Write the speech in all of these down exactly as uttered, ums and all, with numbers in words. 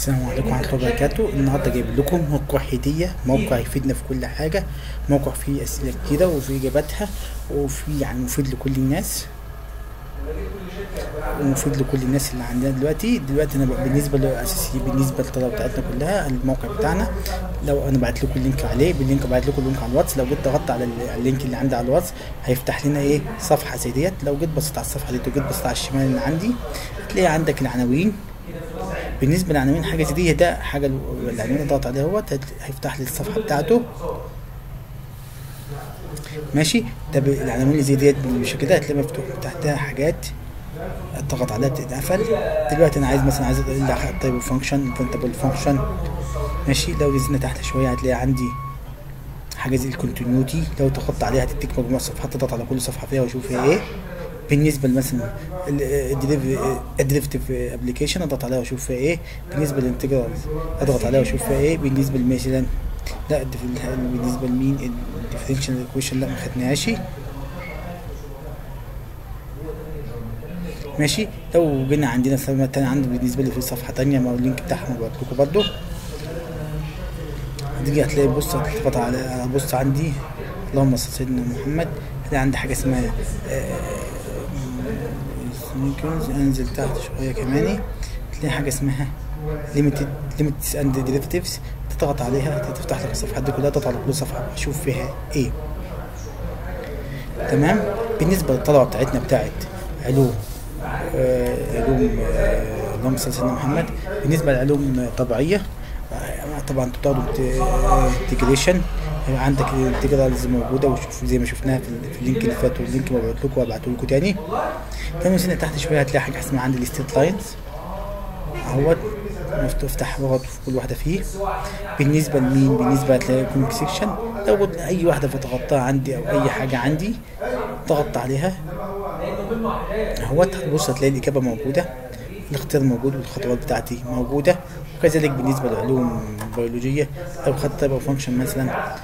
السلام عليكم ورحمة الله وبركاته. النهارده جايب لكم موقع هدية، موقع يفيدنا في كل حاجة، موقع فيه أسئلة كتيرة وفيه إجاباتها وفيه يعني مفيد لكل الناس ومفيد لكل الناس اللي عندنا دلوقتي. دلوقتي أنا بقى بالنسبة للأساسي بالنسبة للطلبة بتاعتنا كلها الموقع بتاعنا، لو أنا بعت لكم اللينك عليه باللينك بعت لكم اللينك على الواتس، لو جيت ضغطت على اللينك اللي عندي على الواتس هيفتح لنا إيه صفحة زي ديت. لو جيت بصيت على الصفحة ديت وجيت بصيت على الشمال اللي عندي هتلاقي عندك العناوين. بالنسبه للعناوين حاجه زي دي، ده حاجه العنوان اضغط عليه اهوت هيفتح لي الصفحه بتاعته. ماشي، ده العناوين اللي زي ديت بالشكل ده هتلاقي مفتوح تحتها حاجات اضغط عليها بتتقفل. دلوقتي انا عايز مثلا عايز اقول طيب فانكشن بنتبل فانكشن. ماشي، لو نزلنا تحت شويه هتلاقي عندي حاجه زي الكونتينيوتي، لو ضغطت عليها هتديك مجموعه صفحات تضغط على كل صفحه فيها واشوف فيها ايه. بالنسبه مثلا الديريفيتيف ابلكيشن اضغط عليها واشوف فيها ايه. بالنسبه للانتجرال اضغط عليها واشوف فيها ايه. بالنسبه مثلا لا بالنسبه لمين الديفرنشال ايكويشن لا ما خدناهاش. ماشي، لو جينا عندنا سلمة تاني عندي بالنسبه لي في صفحه تانية مع اللينك بتاعها بعت لكم برضه. هتيجي هتلاقي بص هتضغط على بص عندي اللهم صل سيدنا محمد، هتلاقي عندي حاجه اسمها انزل تحت شويه كمان تلاقي حاجه اسمها ليميتد ليميتس اند ديريفيتيفز، تضغط عليها تفتح لك الصفحات دي كلها، تضغط على كل صفحه اشوف فيها ايه. تمام. بالنسبه للطلبه بتاعتنا بتاعت علوم آه علوم آه اللهم صل سيدنا محمد، بالنسبه لعلوم طبيعيه طبعا انتوا بتاخدوا انتجريشن، عندك الانتجرالز موجوده وشوف زي ما شفناها في اللينك اللي فات واللينك ببعت لكم وابعته لكم تاني. تاني نزلنا تحت شويه هتلاقي حاجه اسمها عندي الستيت لاينز اهوت افتح واضغط في كل واحده فيه. بالنسبه لمين بالنسبه هتلاقي كونك سيكشن، لو اي واحده فتغطاها عندي او اي حاجه عندي ضغطت عليها اهوت هتبص هتلاقي الاجابه موجوده، الاختيار موجود والخطوات بتاعتي موجوده. وكذلك بالنسبه للعلوم البيولوجيه لو خدت تايب فانكشن مثلا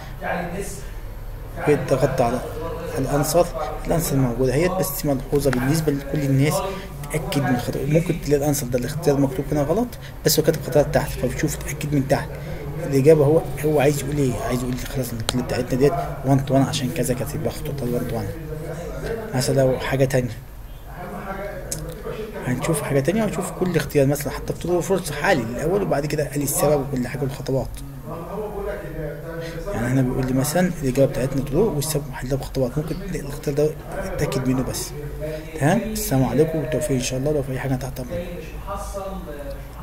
ضغطت على الانسر الانسر موجوده اهيت، بس ملحوظه بالنسبه لكل الناس تاكد من الخطوات. ممكن تلاقي الانسر ده الاختيار مكتوب هنا غلط بس هو كاتب خطوات تحت، فبتشوف تاكد من تحت الاجابه. هو هو عايز يقول ايه؟ عايز يقول خلاص الكلمه بتاعتنا ديت واحد تو واحد عشان كذا كذا يبقى خطوط واحد تو واحد. مثلا لو حاجه تانية هنشوف حاجه تانية ونشوف كل اختيار مثلا حتى بتطلب فرصه حالي الاول وبعد كده قال السبب وكل حاجه والخطوات. يعني هنا بيقول لي مثلا الاجابه بتاعتنا طلوع والسبب محلها بخطوات، ممكن الاختيار ده اتاكد منه بس. تمام. السلام عليكم والتوفيق ان شاء الله. لو في اي حاجه تحت امرك.